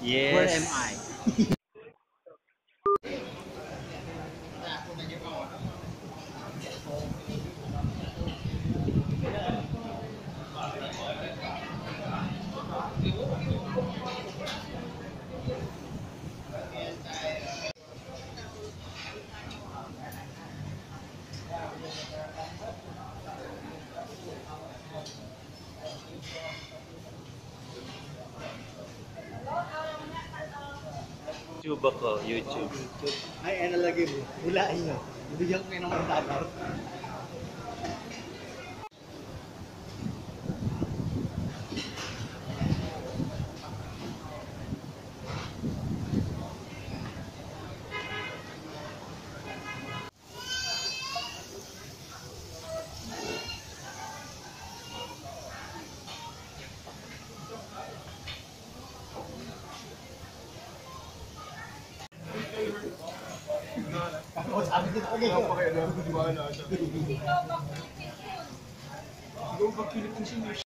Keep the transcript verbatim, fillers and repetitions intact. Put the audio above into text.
Yes. Where am I? YouTube ako, YouTube. Ay, ano lagi mo? Hulain nyo. Bibigyan ko kayo ng mga dollar. Ako sabi dito ko ngayon. Ako kaya na, di ba na siya? Hindi ko ba Philippine English?